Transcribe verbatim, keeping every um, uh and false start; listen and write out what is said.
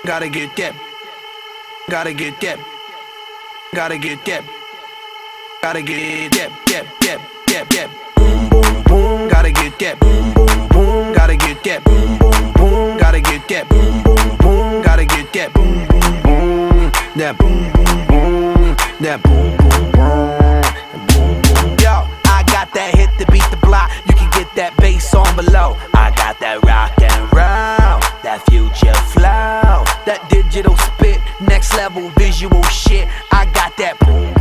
Gotta get that. Gotta get that. Gotta get that. Gotta get that. That. That. That. That. Boom boom boom. Gotta get that. Boom boom boom. Gotta get that. Boom boom boom. Gotta get that. Boom boom boom. Gotta get that. Boom boom boom. That boom boom boom. That boom boom boom. Boom boom. Yo, I got that hit to beat the block. You can get that bass on below. I got that rock and roll, that future flow, that digital spit, next level visual shit. I got that boom